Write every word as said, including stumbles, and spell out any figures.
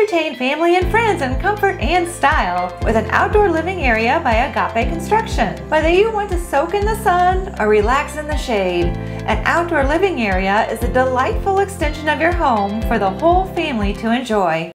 entertain family and friends in comfort and style with an outdoor living area by Agape Construction. Whether you want to soak in the sun or relax in the shade, an outdoor living area is a delightful extension of your home for the whole family to enjoy.